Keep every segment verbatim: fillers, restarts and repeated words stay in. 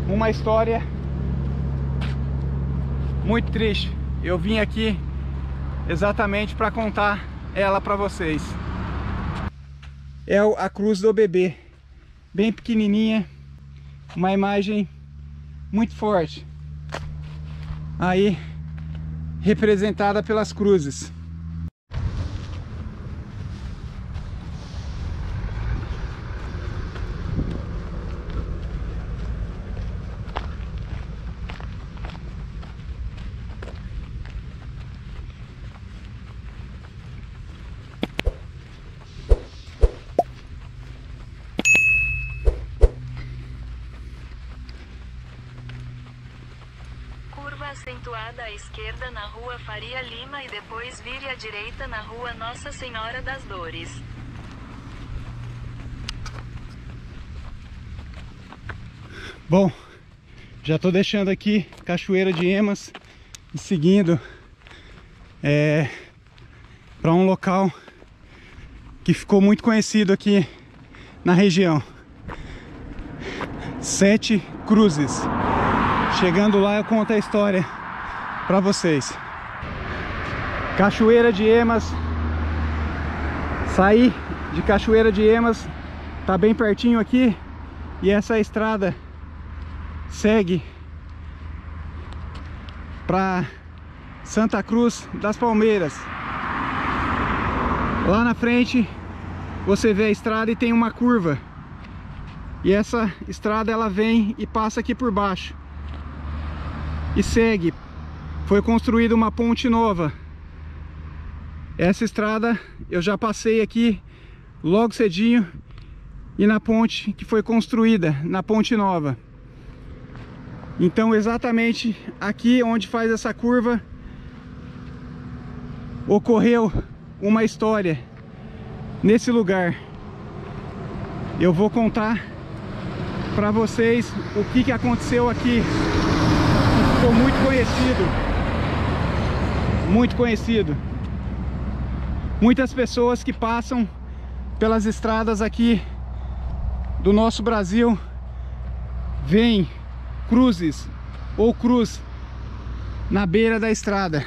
uma história muito triste. Eu vim aqui exatamente para contar ela para vocês. É a cruz do bebê, bem pequenininha, uma imagem muito forte, aí representada pelas cruzes. Acentuada à esquerda na rua Faria Lima e depois vire à direita na rua Nossa Senhora das Dores. Bom, já tô deixando aqui Cachoeira de Emas e seguindo é, para um local que ficou muito conhecido aqui na região, Sete Cruzes. Chegando lá eu conto a história para vocês. Cachoeira de Emas. Saí de Cachoeira de Emas, tá bem pertinho aqui, e essa estrada segue para Santa Cruz das Palmeiras. Lá na frente você vê a estrada e tem uma curva, e essa estrada ela vem e passa aqui por baixo e segue. Foi construída uma ponte nova. Essa estrada eu já passei aqui logo cedinho, e na ponte que foi construída, na ponte nova. Então exatamente aqui onde faz essa curva ocorreu uma história nesse lugar. Eu vou contar para vocês o que que aconteceu aqui. Ficou muito conhecido, muito conhecido. Muitas pessoas que passam pelas estradas aqui do nosso Brasil veem cruzes ou cruz na beira da estrada,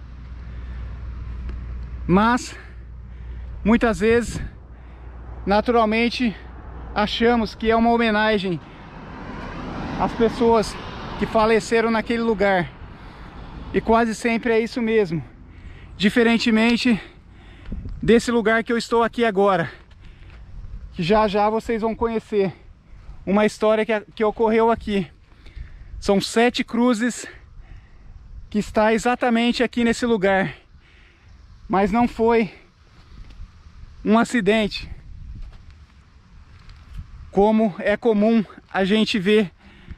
mas muitas vezes, naturalmente, achamos que é uma homenagem às pessoas que faleceram naquele lugar, e quase sempre é isso mesmo, diferentemente desse lugar que eu estou aqui agora, que já já vocês vão conhecer uma história que, que ocorreu aqui. São sete cruzes que está exatamente aqui nesse lugar, mas não foi um acidente, como é comum a gente ver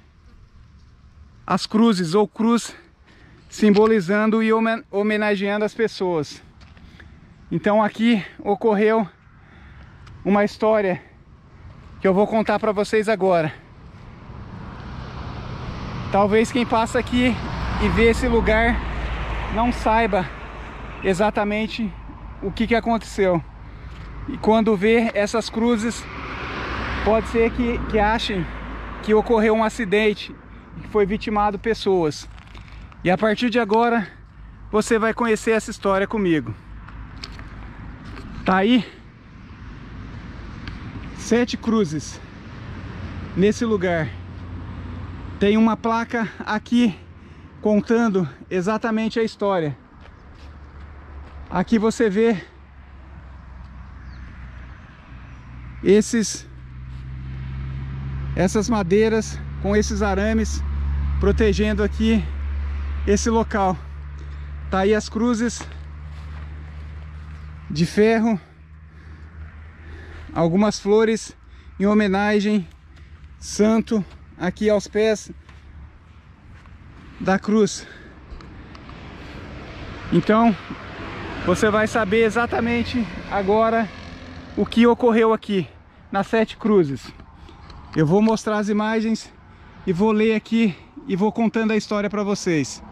as cruzes ou cruz simbolizando e homenageando as pessoas. Então aqui ocorreu uma história que eu vou contar para vocês agora. Talvez quem passa aqui e vê esse lugar não saiba exatamente o que que aconteceu, e quando vê essas cruzes pode ser que, que achem que ocorreu um acidente, que foi vitimado pessoas. E a partir de agora você vai conhecer essa história comigo. Tá aí sete cruzes nesse lugar. Tem uma placa aqui contando exatamente a história. Aqui você vê esses essas madeiras com esses arames protegendo aqui esse local. Tá aí as cruzes de ferro, algumas flores em homenagem santo aqui aos pés da cruz. Então você vai saber exatamente agora o que ocorreu aqui nas Sete Cruzes. Eu vou mostrar as imagens e vou ler aqui e vou contando a história para vocês.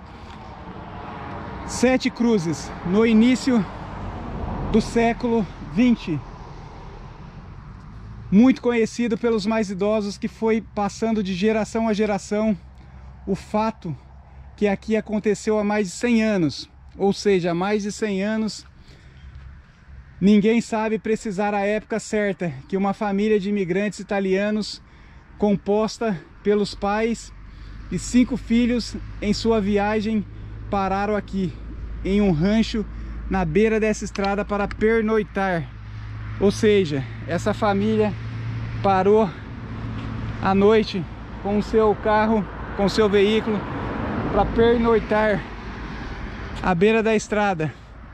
Sete Cruzes, no início do século vinte. muito conhecido pelos mais idosos, que foi passando de geração a geração o fato que aqui aconteceu há mais de cem anos. Ou seja, há mais de cem anos, ninguém sabe precisar a época certa que uma família de imigrantes italianos, composta pelos pais e cinco filhos, em sua viagem pararam aqui em um rancho na beira dessa estrada para pernoitar. Ou seja, essa família parou à noite com o seu carro, com o seu veículo, para pernoitar à beira da estrada.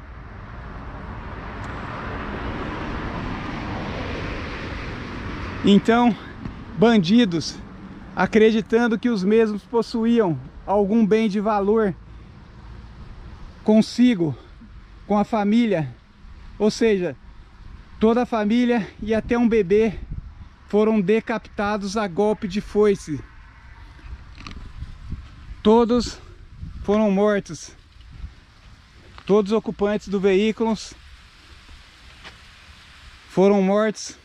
Então, bandidos, acreditando que os mesmos possuíam algum bem de valor consigo, com a família, ou seja, toda a família e até um bebê foram decapitados a golpe de foice. Todos foram mortos. Todos os ocupantes do veículo foram mortos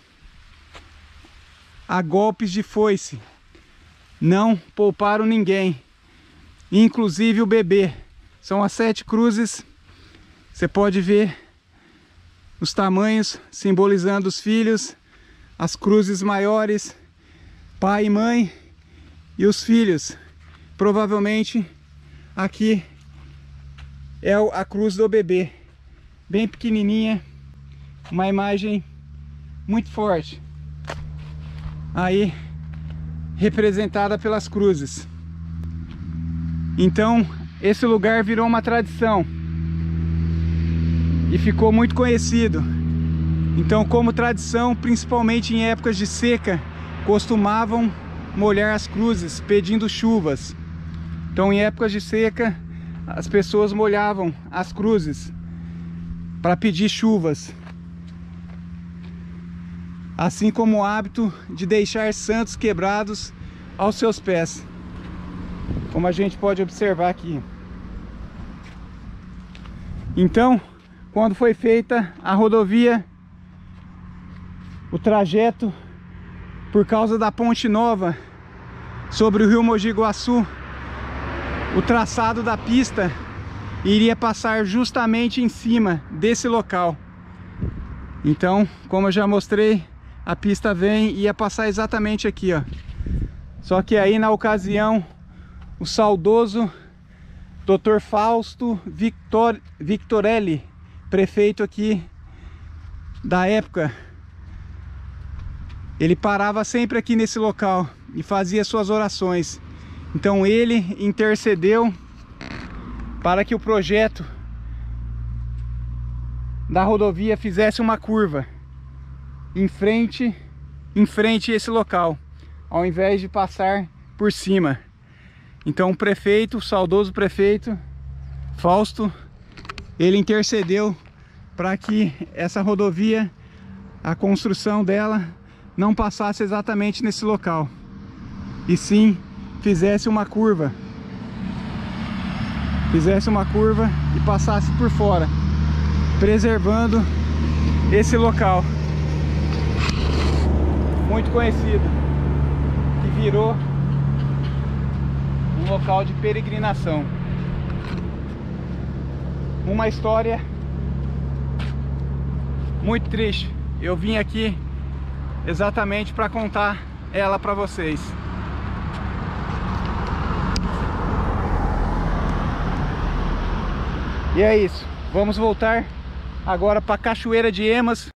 a golpes de foice. Não pouparam ninguém, inclusive o bebê. São as sete cruzes. Você pode ver os tamanhos, simbolizando os filhos, as cruzes maiores, pai e mãe e os filhos. Provavelmente aqui é a cruz do bebê, bem pequenininha, uma imagem muito forte, aí representada pelas cruzes. Então esse lugar virou uma tradição e ficou muito conhecido. Então, como tradição, principalmente em épocas de seca, costumavam molhar as cruzes pedindo chuvas. Então, em épocas de seca, as pessoas molhavam as cruzes para pedir chuvas, assim como o hábito de deixar santos quebrados aos seus pés, como a gente pode observar aqui. Então, quando foi feita a rodovia, o trajeto, por causa da ponte nova sobre o rio Mogi Guaçu, o traçado da pista iria passar justamente em cima desse local. Então, como eu já mostrei, a pista vem e ia passar exatamente aqui, ó. Só que aí, na ocasião, o saudoso doutor Fausto Victor, Victorelli, prefeito aqui da época, ele parava sempre aqui nesse local e fazia suas orações. Então ele intercedeu para que o projeto da rodovia fizesse uma curva em frente, em frente a esse local, ao invés de passar por cima. Então o prefeito, o saudoso prefeito Fausto, ele intercedeu para que essa rodovia, a construção dela, não passasse exatamente nesse local, e sim fizesse uma curva, fizesse uma curva e passasse por fora, preservando esse local muito conhecido, que virou um local de peregrinação. Uma história muito triste. Eu vim aqui exatamente para contar ela para vocês. E é isso. Vamos voltar agora para Cachoeira de Emas,